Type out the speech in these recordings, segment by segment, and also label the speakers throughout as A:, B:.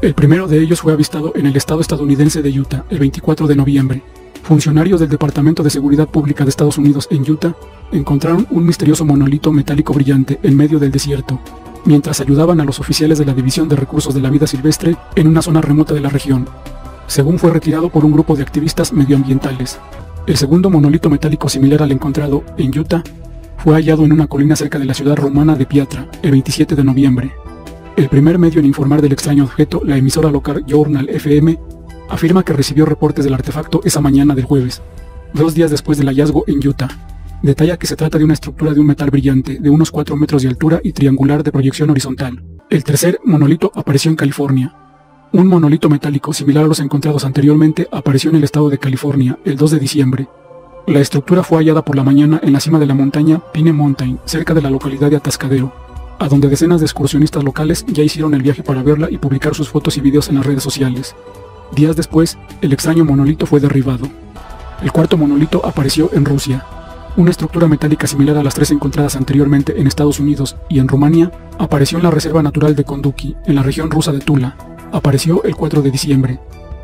A: El primero de ellos fue avistado en el estado estadounidense de Utah el 24 de noviembre. Funcionarios del Departamento de Seguridad Pública de Estados Unidos en Utah encontraron un misterioso monolito metálico brillante en medio del desierto, mientras ayudaban a los oficiales de la División de Recursos de la Vida Silvestre en una zona remota de la región, según fue retirado por un grupo de activistas medioambientales. El segundo monolito metálico similar al encontrado en Utah fue hallado en una colina cerca de la ciudad rumana de Piatra el 27 de noviembre. El primer medio en informar del extraño objeto, la emisora local Journal FM, afirma que recibió reportes del artefacto esa mañana del jueves, 2 días después del hallazgo en Utah. Detalla que se trata de una estructura de un metal brillante de unos 4 metros de altura y triangular de proyección horizontal. El tercer monolito apareció en California. Un monolito metálico similar a los encontrados anteriormente apareció en el estado de California el 2 de diciembre. La estructura fue hallada por la mañana en la cima de la montaña Pine Mountain, cerca de la localidad de Atascadero, a donde decenas de excursionistas locales ya hicieron el viaje para verla y publicar sus fotos y videos en las redes sociales. Días después, el extraño monolito fue derribado. El cuarto monolito apareció en Rusia. Una estructura metálica similar a las 3 encontradas anteriormente en Estados Unidos y en Rumania apareció en la Reserva Natural de Konduki, en la región rusa de Tula. Apareció el 4 de diciembre.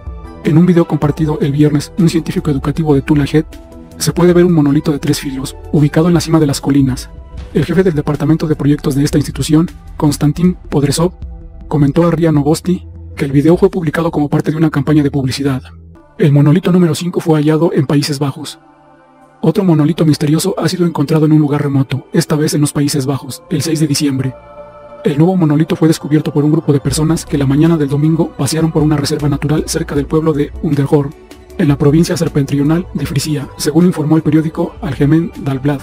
A: En un video compartido el viernes, un científico educativo de Tula Head, se puede ver un monolito de 3 filos, ubicado en la cima de las colinas. El jefe del departamento de proyectos de esta institución, Konstantin Podresov, comentó a RIA Novosti que el video fue publicado como parte de una campaña de publicidad. El monolito número 5 fue hallado en Países Bajos. Otro monolito misterioso ha sido encontrado en un lugar remoto, esta vez en los Países Bajos, el 6 de diciembre. El nuevo monolito fue descubierto por un grupo de personas que la mañana del domingo pasearon por una reserva natural cerca del pueblo de Underhoor, en la provincia septentrional de Frisia, según informó el periódico Algemeen Dagblad.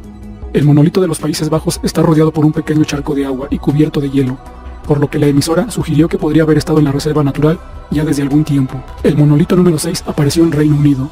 A: El monolito de los Países Bajos está rodeado por un pequeño charco de agua y cubierto de hielo, por lo que la emisora sugirió que podría haber estado en la reserva natural ya desde algún tiempo. El monolito número 6 apareció en Reino Unido.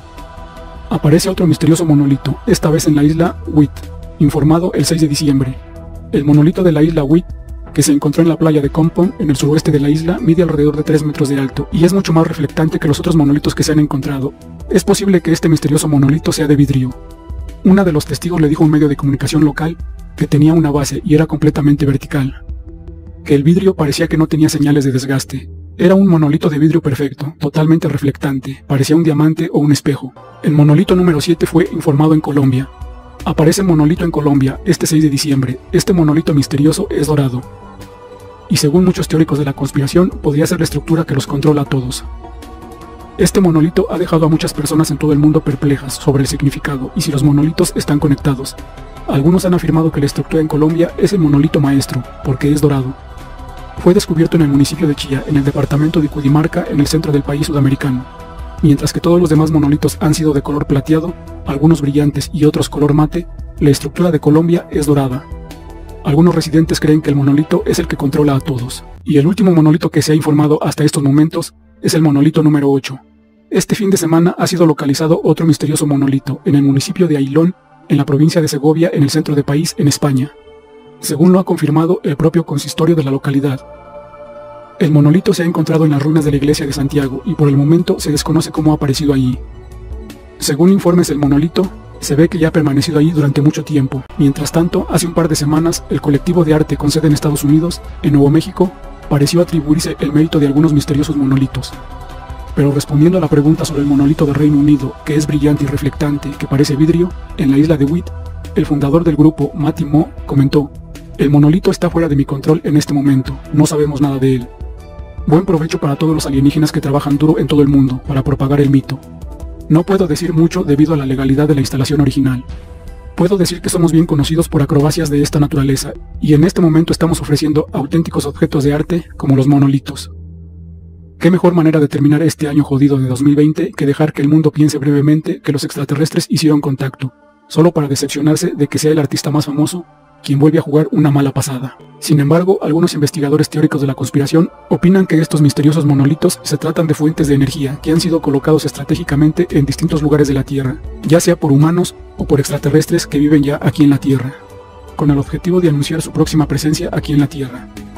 A: Aparece otro misterioso monolito, esta vez en la isla Wight, informado el 6 de diciembre. El monolito de la isla Wight, que se encontró en la playa de Compton, en el suroeste de la isla, mide alrededor de 3 metros de alto y es mucho más reflectante que los otros monolitos que se han encontrado. Es posible que este misterioso monolito sea de vidrio. Una de los testigos le dijo a un medio de comunicación local que tenía una base y era completamente vertical, que el vidrio parecía que no tenía señales de desgaste. Era un monolito de vidrio perfecto, totalmente reflectante, parecía un diamante o un espejo. El monolito número 7 fue informado en Colombia. Aparece monolito en Colombia este 6 de diciembre. Este monolito misterioso es dorado. Y según muchos teóricos de la conspiración, podría ser la estructura que los controla a todos. Este monolito ha dejado a muchas personas en todo el mundo perplejas sobre el significado y si los monolitos están conectados. Algunos han afirmado que la estructura en Colombia es el monolito maestro, porque es dorado. Fue descubierto en el municipio de Chía, en el departamento de Cundinamarca, en el centro del país sudamericano. Mientras que todos los demás monolitos han sido de color plateado, algunos brillantes y otros color mate, la estructura de Colombia es dorada. Algunos residentes creen que el monolito es el que controla a todos. Y el último monolito que se ha informado hasta estos momentos es el monolito número 8. Este fin de semana ha sido localizado otro misterioso monolito en el municipio de Ailón, en la provincia de Segovia, en el centro del país, en España, según lo ha confirmado el propio consistorio de la localidad. El monolito se ha encontrado en las ruinas de la iglesia de Santiago y por el momento se desconoce cómo ha aparecido allí. Según informes del monolito, se ve que ya ha permanecido allí durante mucho tiempo. Mientras tanto, hace un par de semanas, el colectivo de arte con sede en Estados Unidos, en Nuevo México, pareció atribuirse el mérito de algunos misteriosos monolitos. Pero respondiendo a la pregunta sobre el monolito de Reino Unido, que es brillante y reflectante, que parece vidrio, en la isla de Wight, el fundador del grupo, Matty Mo, comentó: "El monolito está fuera de mi control en este momento, no sabemos nada de él. Buen provecho para todos los alienígenas que trabajan duro en todo el mundo para propagar el mito. No puedo decir mucho debido a la legalidad de la instalación original. Puedo decir que somos bien conocidos por acrobacias de esta naturaleza, y en este momento estamos ofreciendo auténticos objetos de arte como los monolitos. ¿Qué mejor manera de terminar este año jodido de 2020 que dejar que el mundo piense brevemente que los extraterrestres hicieron contacto, solo para decepcionarse de que sea el artista más famoso quien vuelve a jugar una mala pasada? Sin embargo, algunos investigadores teóricos de la conspiración opinan que estos misteriosos monolitos se tratan de fuentes de energía que han sido colocados estratégicamente en distintos lugares de la Tierra, ya sea por humanos o por extraterrestres que viven ya aquí en la Tierra, con el objetivo de anunciar su próxima presencia aquí en la Tierra.